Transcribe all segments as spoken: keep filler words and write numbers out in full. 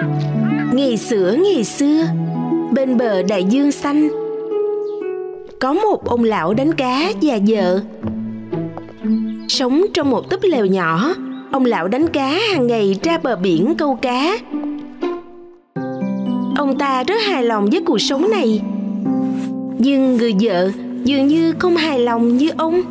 Ngày xưa ngày xưa, bên bờ đại dương xanh, có một ông lão đánh cá và vợ. Sống trong một túp lều nhỏ, ông lão đánh cá hàng ngày ra bờ biển câu cá. Ông ta rất hài lòng với cuộc sống này, nhưng người vợ dường như không hài lòng như ông.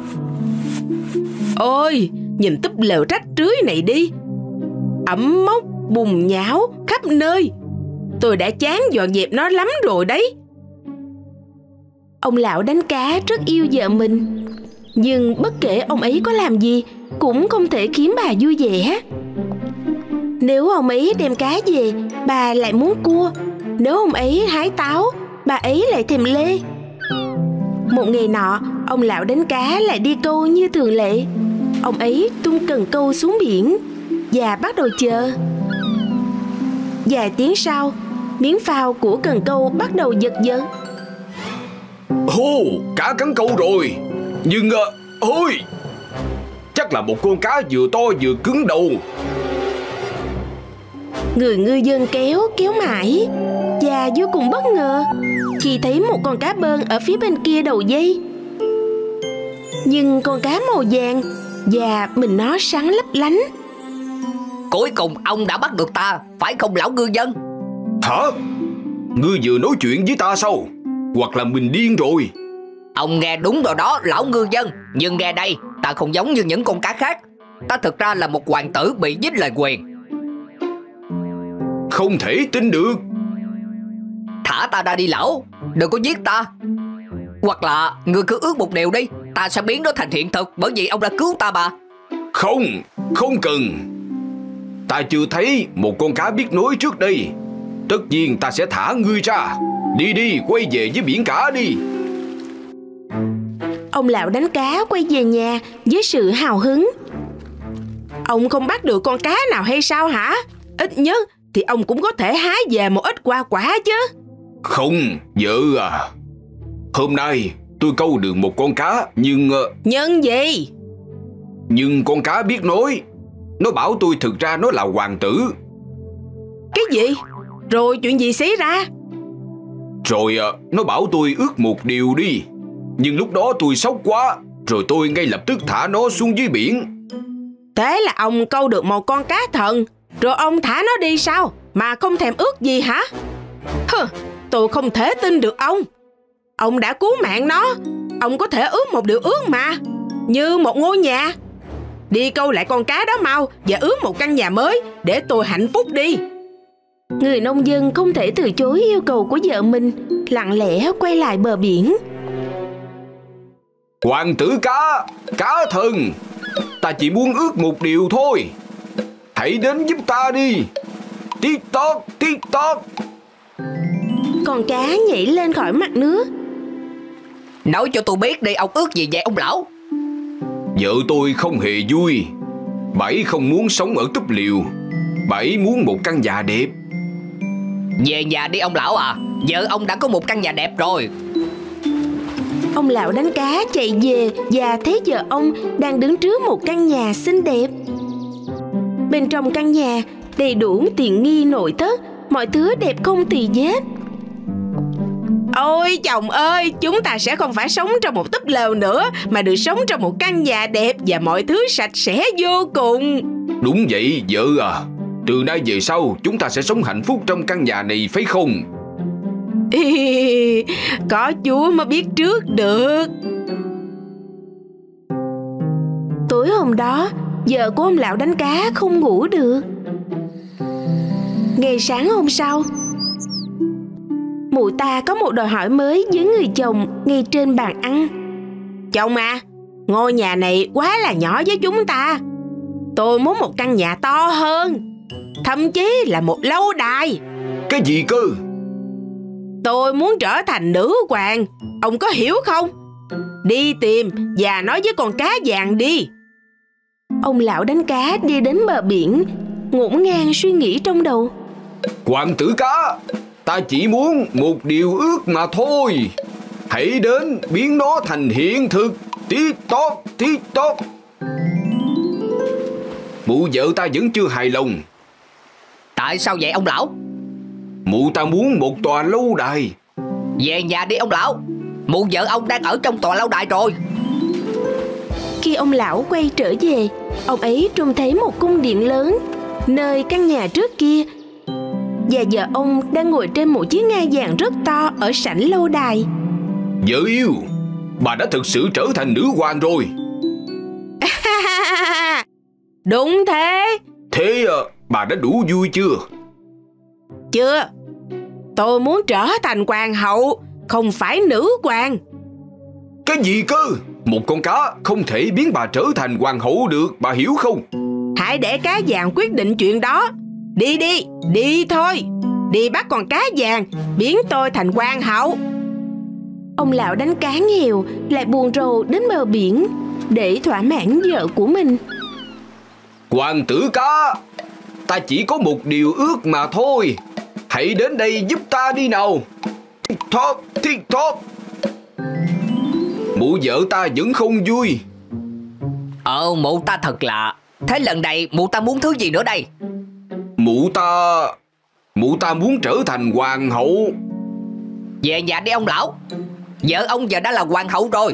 Ôi, nhìn túp lều rách rưới này đi, ẩm mốc bùn nhão khắp nơi. Tôi đã chán dọn dẹp nó lắm rồi đấy. Ông lão đánh cá rất yêu vợ mình, nhưng bất kể ông ấy có làm gì cũng không thể khiến bà vui vẻ. Nếu ông ấy đem cá về, bà lại muốn cua. Nếu ông ấy hái táo, bà ấy lại thèm lê. Một ngày nọ, ông lão đánh cá lại đi câu như thường lệ. Ông ấy tung cần câu xuống biển và bắt đầu chờ. Vài tiếng sau, miếng phao của cần câu bắt đầu giật giật. Ồ, cá cắn câu rồi. Nhưng uh, ôi, chắc là một con cá vừa to vừa cứng đầu. Người ngư dân kéo kéo mãi và vô cùng bất ngờ khi thấy một con cá bơn ở phía bên kia đầu dây. Nhưng con cá màu vàng và mình nó sáng lấp lánh. Cuối cùng ông đã bắt được ta, phải không lão ngư dân? Hả? Ngươi vừa nói chuyện với ta sao? Hoặc là mình điên rồi? Ông nghe đúng rồi đó lão ngư dân. Nhưng nghe đây, ta không giống như những con cá khác. Ta thực ra là một hoàng tử bị dính lời nguyền. Không thể tin được. Thả ta ra đi lão, đừng có giết ta. Hoặc là ngươi cứ ước một điều đi, ta sẽ biến nó thành hiện thực, bởi vì ông đã cứu ta mà. Không, không cần. Ta chưa thấy một con cá biết nói trước đây. Tất nhiên ta sẽ thả ngươi ra. Đi đi, quay về với biển cả đi. Ông lão đánh cá quay về nhà với sự hào hứng. Ông không bắt được con cá nào hay sao hả? Ít nhất thì ông cũng có thể hái về một ít hoa quả chứ. Không, vợ à. Hôm nay tôi câu được một con cá. Nhưng... Nhưng gì? Nhưng con cá biết nói. Nó bảo tôi thực ra nó là hoàng tử. Cái gì? Rồi chuyện gì xảy ra? Rồi nó bảo tôi ước một điều đi. Nhưng lúc đó tôi sốc quá, rồi tôi ngay lập tức thả nó xuống dưới biển. Thế là ông câu được một con cá thần, rồi ông thả nó đi sao? Mà không thèm ước gì hả? Hừ, tôi không thể tin được ông. Ông đã cứu mạng nó. Ông có thể ước một điều ước mà, như một ngôi nhà. Đi câu lại con cá đó mau, và ước một căn nhà mới để tôi hạnh phúc đi. Người nông dân không thể từ chối yêu cầu của vợ mình, lặng lẽ quay lại bờ biển. Hoàng tử cá, cá thần, ta chỉ muốn ước một điều thôi. Hãy đến giúp ta đi. Tít tót, tít tót. Con cá nhảy lên khỏi mặt nước. Nói cho tôi biết đi, ông ước gì vậy ông lão? Vợ tôi không hề vui. Bà ấy không muốn sống ở túp lều. Bà ấy muốn một căn nhà đẹp. Về nhà đi ông lão à, vợ ông đã có một căn nhà đẹp rồi. Ông lão đánh cá chạy về và thấy vợ ông đang đứng trước một căn nhà xinh đẹp. Bên trong căn nhà đầy đủ tiện nghi nội thất, mọi thứ đẹp không tì vết. Ôi chồng ơi, chúng ta sẽ không phải sống trong một túp lều nữa, mà được sống trong một căn nhà đẹp và mọi thứ sạch sẽ vô cùng. Đúng vậy vợ à. Từ nay về sau chúng ta sẽ sống hạnh phúc trong căn nhà này phải không? Có Chúa mới biết trước được. Tối hôm đó, vợ của ông lão đánh cá không ngủ được. Ngày sáng hôm sau, mụ ta có một đòi hỏi mới với người chồng ngay trên bàn ăn. Chồng à, ngôi nhà này quá là nhỏ với chúng ta. Tôi muốn một căn nhà to hơn, thậm chí là một lâu đài. Cái gì cơ? Tôi muốn trở thành nữ hoàng, ông có hiểu không? Đi tìm và nói với con cá vàng đi. Ông lão đánh cá đi đến bờ biển, ngổn ngang suy nghĩ trong đầu. Hoàng tử cá, ta chỉ muốn một điều ước mà thôi. Hãy đến biến nó thành hiện thực. Tít tót, tít tót. Mụ vợ ta vẫn chưa hài lòng. Tại sao vậy ông lão? Mụ ta muốn một tòa lâu đài. Về nhà đi ông lão, mụ vợ ông đang ở trong tòa lâu đài rồi. Khi ông lão quay trở về, ông ấy trông thấy một cung điện lớn nơi căn nhà trước kia, và vợ ông đang ngồi trên một chiếc ngai vàng rất to ở sảnh lâu đài. Vợ yêu, bà đã thực sự trở thành nữ hoàng rồi. Đúng thế. Thế à, bà đã đủ vui chưa? Chưa. Tôi muốn trở thành hoàng hậu, không phải nữ hoàng. Cái gì cơ? Một con cá không thể biến bà trở thành hoàng hậu được, bà hiểu không? Hãy để cá vàng quyết định chuyện đó. Đi đi, đi thôi. Đi bắt con cá vàng, biến tôi thành hoàng hậu. Ông lão đánh cá nghèo lại buồn rầu đến bờ biển để thỏa mãn vợ của mình. Hoàng tử cá, ta chỉ có một điều ước mà thôi. Hãy đến đây giúp ta đi nào. Thiết thóp, thiết thóp. Mụ vợ ta vẫn không vui. Ờ, mụ ta thật lạ. Thế lần này mụ ta muốn thứ gì nữa đây? Mụ ta... Mụ ta muốn trở thành hoàng hậu. Về nhà đi ông lão, vợ ông giờ đã là hoàng hậu rồi.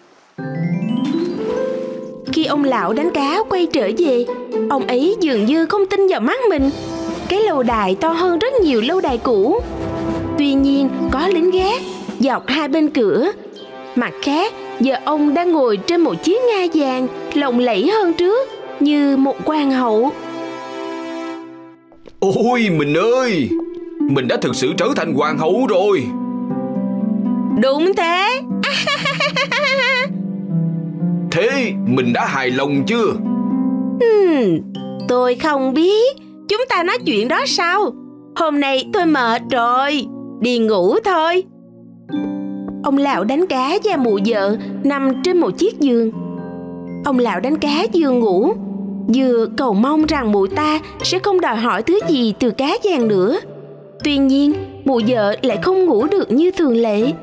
Khi ông lão đánh cá quay trở về, ông ấy dường như không tin vào mắt mình. Cái lâu đài to hơn rất nhiều lâu đài cũ. Tuy nhiên có lính gác dọc hai bên cửa. Mặt khác, vợ ông đang ngồi trên một chiếc ngai vàng lộng lẫy hơn trước, như một hoàng hậu. Ôi mình ơi, mình đã thực sự trở thành hoàng hậu rồi. Đúng thế. Thế mình đã hài lòng chưa? Hmm, tôi không biết. Chúng ta nói chuyện đó sau. Hôm nay tôi mệt rồi, đi ngủ thôi. Ông lão đánh cá và mụ vợ nằm trên một chiếc giường. Ông lão đánh cá vừa ngủ, vừa cầu mong rằng mụ ta sẽ không đòi hỏi thứ gì từ cá vàng nữa. Tuy nhiên, mụ vợ lại không ngủ được như thường lệ.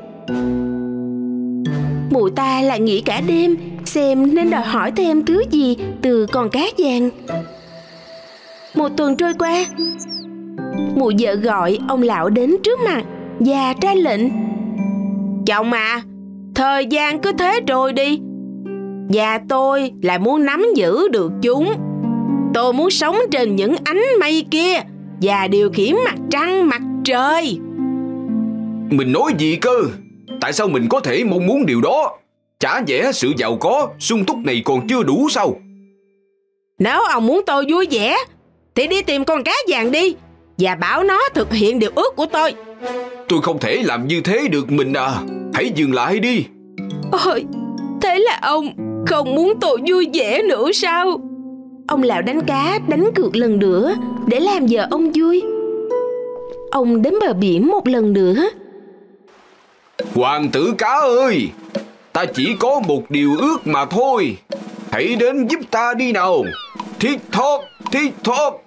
Mụ ta lại nghĩ cả đêm xem nên đòi hỏi thêm thứ gì từ con cá vàng. Một tuần trôi qua, mụ vợ gọi ông lão đến trước mặt và ra lệnh. Chồng à, thời gian cứ thế trôi đi, và tôi lại muốn nắm giữ được chúng. Tôi muốn sống trên những ánh mây kia và điều khiển mặt trăng mặt trời. Mình nói gì cơ? Tại sao mình có thể mong muốn điều đó? Chả nhẽ sự giàu có, sung túc này còn chưa đủ sao? Nếu ông muốn tôi vui vẻ thì đi tìm con cá vàng đi và bảo nó thực hiện điều ước của tôi. Tôi không thể làm như thế được mình à. Hãy dừng lại đi. Ôi, thế là ông không muốn tôi vui vẻ nữa sao? Ông lão đánh cá đánh cược lần nữa để làm vợ ông vui. Ông đến bờ biển một lần nữa. Hoàng tử cá ơi, ta chỉ có một điều ước mà thôi. Hãy đến giúp ta đi nào. Thiết thóp, thiết thóp.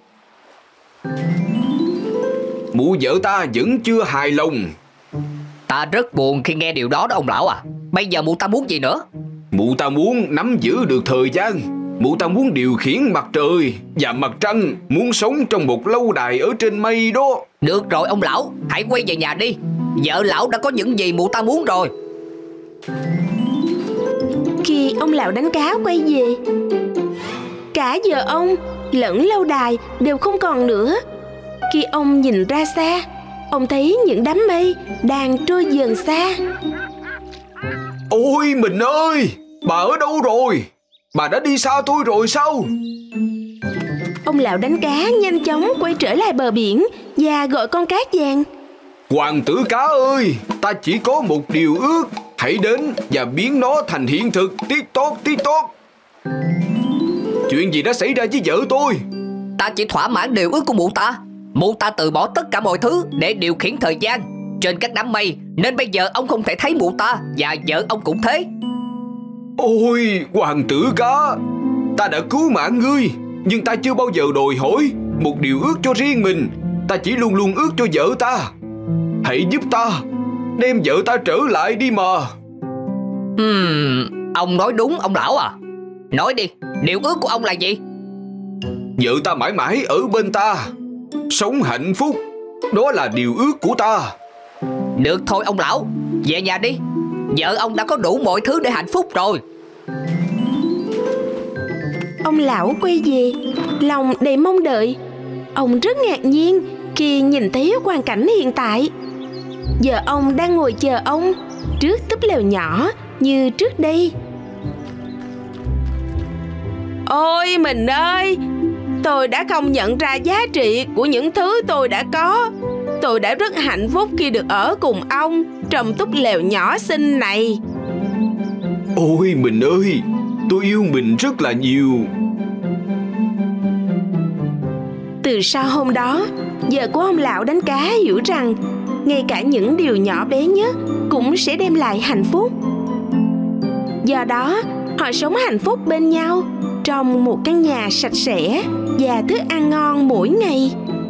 Mụ vợ ta vẫn chưa hài lòng. Ta rất buồn khi nghe điều đó đó ông lão à. Bây giờ mụ ta muốn gì nữa? Mụ ta muốn nắm giữ được thời gian. Mụ ta muốn điều khiển mặt trời và mặt trăng. Muốn sống trong một lâu đài ở trên mây đó. Được rồi ông lão, hãy quay về nhà đi. Vợ lão đã có những gì mụ ta muốn rồi. Khi ông lão đánh cá quay về, cả vợ ông lẫn lâu đài đều không còn nữa. Khi ông nhìn ra xa, ông thấy những đám mây đang trôi dần xa. Ôi mình ơi, bà ở đâu rồi? Bà đã đi xa tôi rồi sao? Ông lão đánh cá nhanh chóng quay trở lại bờ biển và gọi con cá vàng. Hoàng tử cá ơi, ta chỉ có một điều ước. Hãy đến và biến nó thành hiện thực. Tiết tốt, tiết tốt. Chuyện gì đã xảy ra với vợ tôi? Ta chỉ thỏa mãn điều ước của mụ ta. Mụ ta từ bỏ tất cả mọi thứ để điều khiển thời gian trên các đám mây, nên bây giờ ông không thể thấy mụ ta, và vợ ông cũng thế. Ôi hoàng tử cá, ta đã cứu mạng ngươi, nhưng ta chưa bao giờ đòi hỏi một điều ước cho riêng mình. Ta chỉ luôn luôn ước cho vợ ta. Hãy giúp ta, đem vợ ta trở lại đi mà. Hmm, ông nói đúng ông lão à. Nói đi, điều ước của ông là gì? Vợ ta mãi mãi ở bên ta, sống hạnh phúc, Đó là điều ước của ta. Được thôi ông lão, về nhà đi. Vợ ông đã có đủ mọi thứ để hạnh phúc rồi. Ông lão quay về, lòng đầy mong đợi. Ông rất ngạc nhiên khi nhìn thấy hoàn cảnh hiện tại. Giờ ông đang ngồi chờ ông trước túp lều nhỏ như trước đây. Ôi mình ơi, tôi đã không nhận ra giá trị của những thứ tôi đã có. Tôi đã rất hạnh phúc khi được ở cùng ông trong túp lều nhỏ xinh này. Ôi mình ơi, tôi yêu mình rất là nhiều. Từ sau hôm đó, vợ của ông lão đánh cá hiểu rằng ngay cả những điều nhỏ bé nhất cũng sẽ đem lại hạnh phúc. Do đó, họ sống hạnh phúc bên nhau trong một căn nhà sạch sẽ và thức ăn ngon mỗi ngày.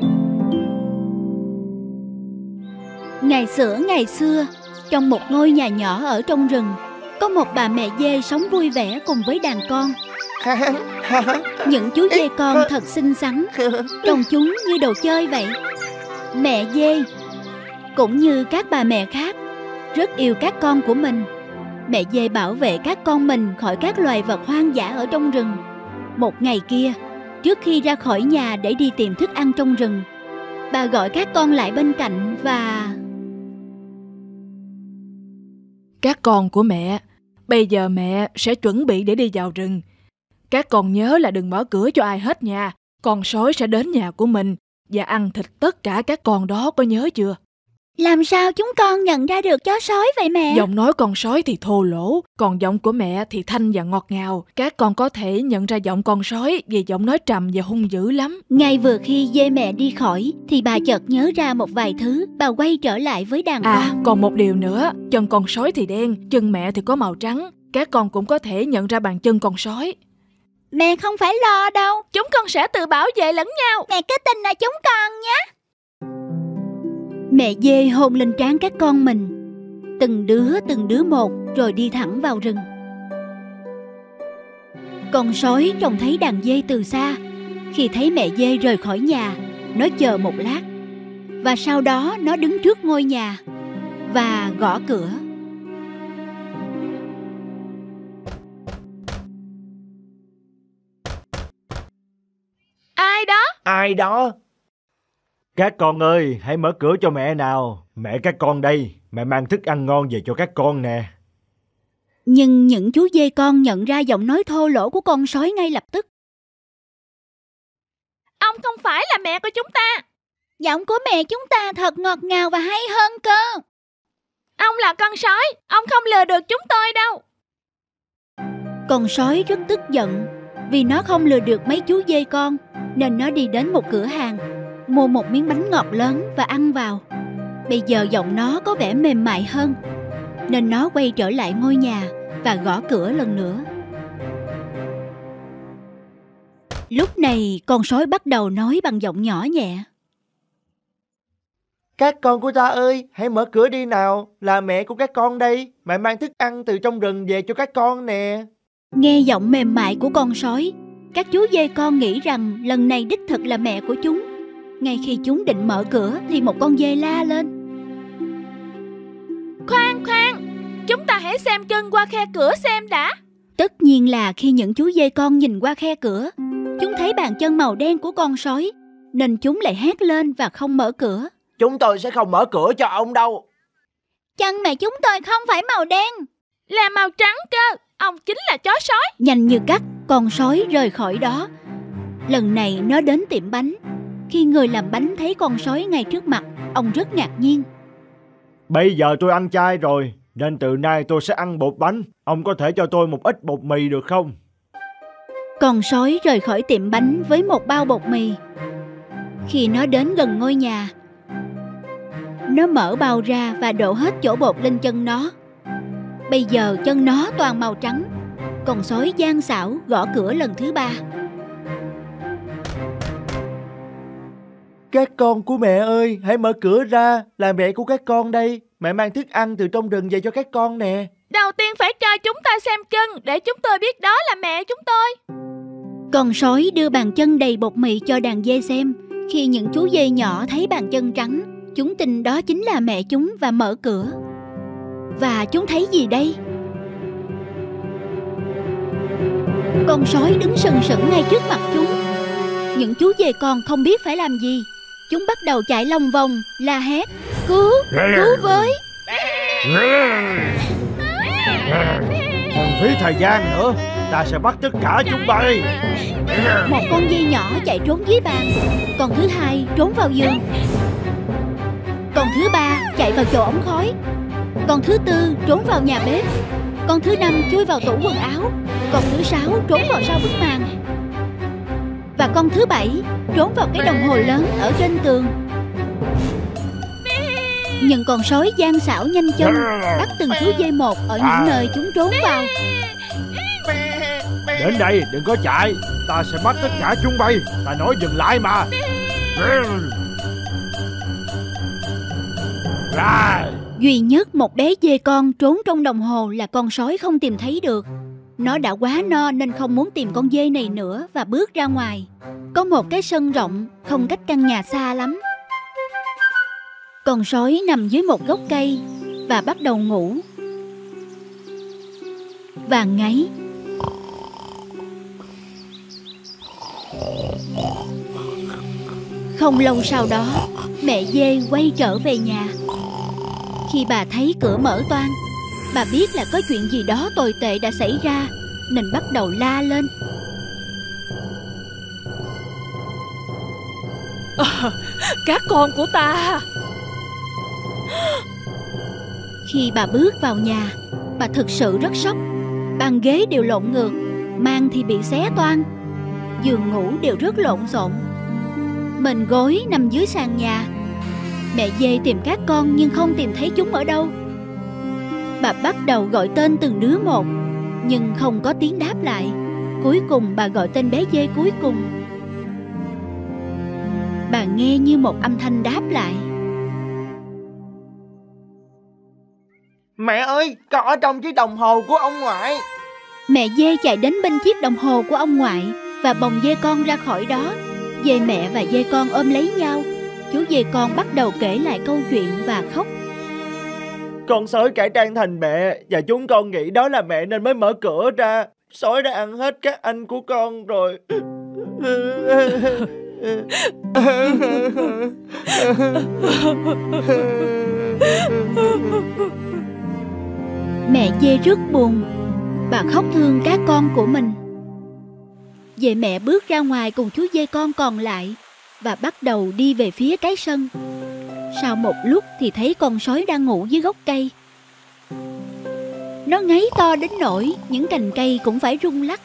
Ngày xưa ngày xưa, trong một ngôi nhà nhỏ ở trong rừng, có một bà mẹ dê sống vui vẻ cùng với đàn con. Những chú dê con thật xinh xắn, trông chúng như đồ chơi vậy. Mẹ dê, cũng như các bà mẹ khác, rất yêu các con của mình. Mẹ dê bảo vệ các con mình khỏi các loài vật hoang dã ở trong rừng. Một ngày kia, trước khi ra khỏi nhà để đi tìm thức ăn trong rừng, bà gọi các con lại bên cạnh và... Các con của mẹ, bây giờ mẹ sẽ chuẩn bị để đi vào rừng. Các con nhớ là đừng mở cửa cho ai hết nha. Con sói sẽ đến nhà của mình và ăn thịt tất cả các con đó, có nhớ chưa? Làm sao chúng con nhận ra được chó sói vậy mẹ? Giọng nói con sói thì thô lỗ, còn giọng của mẹ thì thanh và ngọt ngào. Các con có thể nhận ra giọng con sói vì giọng nói trầm và hung dữ lắm. Ngay vừa khi dê mẹ đi khỏi thì bà chợt nhớ ra một vài thứ. Bà quay trở lại với đàn À, con. còn một điều nữa, chân con sói thì đen, chân mẹ thì có màu trắng. Các con cũng có thể nhận ra bàn chân con sói. Mẹ không phải lo đâu, Chúng con sẽ tự bảo vệ lẫn nhau. mẹ cứ tin là chúng con nhé. Mẹ dê hôn lên trán các con mình, từng đứa từng đứa một, rồi đi thẳng vào rừng. Con sói trông thấy đàn dê từ xa. Khi thấy mẹ dê rời khỏi nhà, nó chờ một lát, và sau đó nó đứng trước ngôi nhà và gõ cửa. Ai đó? Ai đó? Các con ơi, hãy mở cửa cho mẹ nào. Mẹ các con đây, mẹ mang thức ăn ngon về cho các con nè. Nhưng những chú dê con nhận ra giọng nói thô lỗ của con sói ngay lập tức. Ông không phải là mẹ của chúng ta. Giọng của mẹ chúng ta thật ngọt ngào và hay hơn cơ. Ông là con sói, ông không lừa được chúng tôi đâu. Con sói rất tức giận vì nó không lừa được mấy chú dê con, nên nó đi đến một cửa hàng, mua một miếng bánh ngọt lớn và ăn vào. Bây giờ giọng nó có vẻ mềm mại hơn, nên nó quay trở lại ngôi nhà và gõ cửa lần nữa. Lúc này con sói bắt đầu nói bằng giọng nhỏ nhẹ. Các con của ta ơi, hãy mở cửa đi nào. Là mẹ của các con đây. Mẹ mang thức ăn từ trong rừng về cho các con nè. Nghe giọng mềm mại của con sói, các chú dê con nghĩ rằng lần này đích thực là mẹ của chúng. Ngay khi chúng định mở cửa thì một con dê la lên. Khoan khoan, chúng ta hãy xem chân qua khe cửa xem đã. Tất nhiên là khi những chú dê con nhìn qua khe cửa, chúng thấy bàn chân màu đen của con sói, nên chúng lại hét lên và không mở cửa. Chúng tôi sẽ không mở cửa cho ông đâu. Chân mẹ chúng tôi không phải màu đen, Là màu trắng cơ. Ông chính là chó sói. Nhanh như cắt, con sói rời khỏi đó. Lần này nó đến tiệm bánh. Khi người làm bánh thấy con sói ngay trước mặt, ông rất ngạc nhiên. Bây giờ tôi ăn chay rồi, nên từ nay tôi sẽ ăn bột bánh. Ông có thể cho tôi một ít bột mì được không? Con sói rời khỏi tiệm bánh với một bao bột mì. Khi nó đến gần ngôi nhà, nó mở bao ra và đổ hết chỗ bột lên chân nó. Bây giờ chân nó toàn màu trắng. Con sói gian xảo gõ cửa lần thứ ba. Các con của mẹ ơi, hãy mở cửa ra. Là mẹ của các con đây. Mẹ mang thức ăn từ trong rừng về cho các con nè. Đầu tiên phải cho chúng ta xem chân để chúng tôi biết đó là mẹ chúng tôi. Con sói đưa bàn chân đầy bột mì cho đàn dê xem, Khi những chú dê nhỏ thấy bàn chân trắng, chúng tin đó chính là mẹ chúng và mở cửa. Và chúng thấy gì đây? Con sói đứng sừng sững ngay trước mặt chúng. Những chú dê con không biết phải làm gì. Chúng bắt đầu chạy lòng vòng, la hét: Cứu, cứu với! Đừng phí thời gian nữa, ta sẽ bắt tất cả chúng bay. Một con dê nhỏ chạy trốn dưới bàn. Con thứ hai trốn vào giường. Con thứ ba chạy vào chỗ ống khói. Con thứ tư trốn vào nhà bếp. Con thứ năm chui vào tủ quần áo. Con thứ sáu trốn vào sau bức màn. Và con thứ bảy trốn vào cái đồng hồ lớn ở trên tường. Nhưng con sói gian xảo nhanh chân, bắt từng chú dê một ở những nơi chúng trốn vào. Đến đây, đừng có chạy, ta sẽ bắt tất cả chúng bay. Ta nói dừng lại mà. Duy nhất một bé dê con trốn trong đồng hồ là con sói không tìm thấy được. Nó đã quá no nên không muốn tìm con dê này nữa và bước ra ngoài. Có một cái sân rộng, không cách căn nhà xa lắm. Con sói nằm dưới một gốc cây và bắt đầu ngủ và ngáy. Không lâu sau đó, mẹ dê quay trở về nhà. Khi bà thấy cửa mở toang, bà biết là có chuyện gì đó tồi tệ đã xảy ra, nên bắt đầu la lên. À, các con của ta! Khi bà bước vào nhà, bà thực sự rất sốc. Bàn ghế đều lộn ngược, màn thì bị xé toang, giường ngủ đều rất lộn xộn. Mền gối nằm dưới sàn nhà. Mẹ dê tìm các con nhưng không tìm thấy chúng ở đâu. Bà bắt đầu gọi tên từng đứa một, nhưng không có tiếng đáp lại. Cuối cùng bà gọi tên bé dê cuối cùng. Bà nghe như một âm thanh đáp lại. Mẹ ơi, con ở trong chiếc đồng hồ của ông ngoại. Mẹ dê chạy đến bên chiếc đồng hồ của ông ngoại và bồng dê con ra khỏi đó. Dê mẹ và dê con ôm lấy nhau. Chú dê con bắt đầu kể lại câu chuyện và khóc. Con sói cải trang thành mẹ, và chúng con nghĩ đó là mẹ nên mới mở cửa ra. Sói đã ăn hết các anh của con rồi. Mẹ dê rất buồn. Bà khóc thương các con của mình. Dê mẹ bước ra ngoài cùng chú dê con còn lại và bắt đầu đi về phía cái sân. Sau một lúc thì thấy con sói đang ngủ dưới gốc cây. Nó ngáy to đến nỗi những cành cây cũng phải rung lắc.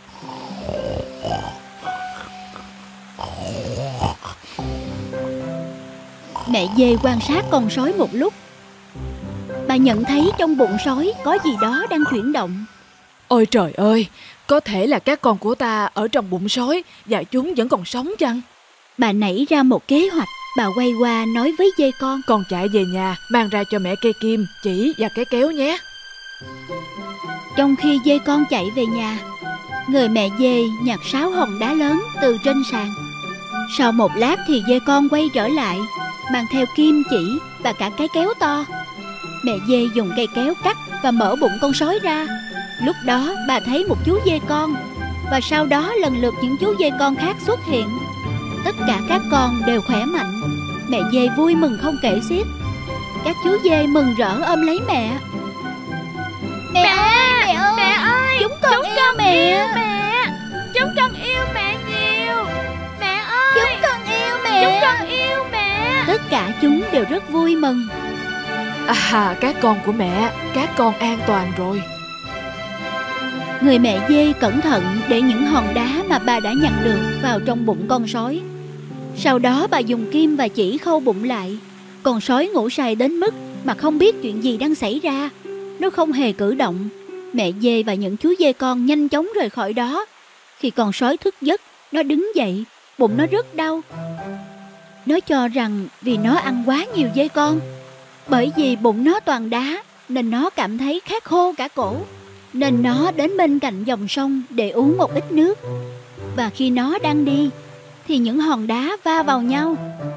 Mẹ dê quan sát con sói một lúc. Bà nhận thấy trong bụng sói có gì đó đang chuyển động. Ôi trời ơi, có thể là các con của ta ở trong bụng sói và chúng vẫn còn sống chăng? Bà nảy ra một kế hoạch. Bà quay qua nói với dê con: Con chạy về nhà, mang ra cho mẹ cây kim, chỉ và cái kéo nhé. Trong khi dê con chạy về nhà, người mẹ dê nhặt sáu hòn đá lớn từ trên sàn. Sau một lát thì dê con quay trở lại, mang theo kim chỉ và cả cái kéo to. Mẹ dê dùng cây kéo cắt và mở bụng con sói ra. Lúc đó bà thấy một chú dê con, và sau đó lần lượt những chú dê con khác xuất hiện. Tất cả các con đều khỏe mạnh. Mẹ dê vui mừng không kể xiết. Các chú dê mừng rỡ ôm lấy mẹ. Mẹ, mẹ ơi, mẹ ơi, mẹ ơi, chúng con chúng yêu mẹ. Yêu mẹ. Chúng con yêu mẹ nhiều. Mẹ ơi, chúng con yêu mẹ. Chúng con yêu mẹ. Tất cả chúng đều rất vui mừng. À, các con của mẹ, các con an toàn rồi. Người mẹ dê cẩn thận để những hòn đá mà bà đã nhặt được vào trong bụng con sói. Sau đó bà dùng kim và chỉ khâu bụng lại. Con sói ngủ say đến mức mà không biết chuyện gì đang xảy ra. Nó không hề cử động. Mẹ dê và những chú dê con nhanh chóng rời khỏi đó. Khi con sói thức giấc, nó đứng dậy, bụng nó rất đau. Nó cho rằng vì nó ăn quá nhiều dê con. Bởi vì bụng nó toàn đá nên nó cảm thấy khát khô cả cổ. Nên nó đến bên cạnh dòng sông để uống một ít nước. Và khi nó đang đi thì những hòn đá va vào nhau.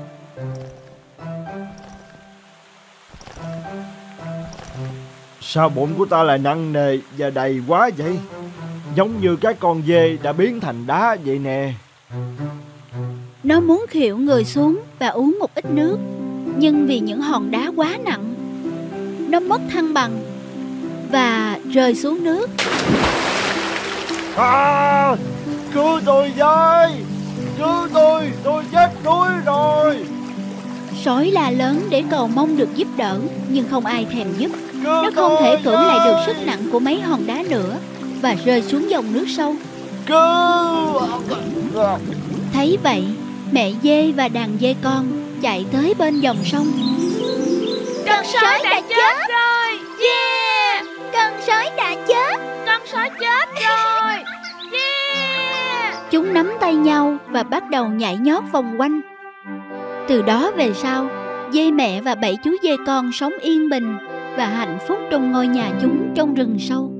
Sao bụng của ta lại nặng nề và đầy quá vậy? Giống như các con dê đã biến thành đá vậy nè. Nó muốn khuỵu người xuống và uống một ít nước, nhưng vì những hòn đá quá nặng, nó mất thăng bằng và rơi xuống nước. À, cứu tôi với! Cứu tôi! Tôi chết đuối rồi! Sói la lớn để cầu mong được giúp đỡ, nhưng không ai thèm giúp. Cứu Nó không thể cưỡng lại được với! sức nặng của mấy hòn đá nữa và rơi xuống dòng nước sâu. Cứu! Thấy vậy, mẹ dê và đàn dê con chạy tới bên dòng sông. Con sói đã chết rồi! Yeah! Con sói đã chết! Con sói chết rồi! Yeah! Chúng nắm tay nhau và bắt đầu nhảy nhót vòng quanh. Từ đó về sau, dê mẹ và bảy chú dê con sống yên bình và hạnh phúc trong ngôi nhà chúng trong rừng sâu.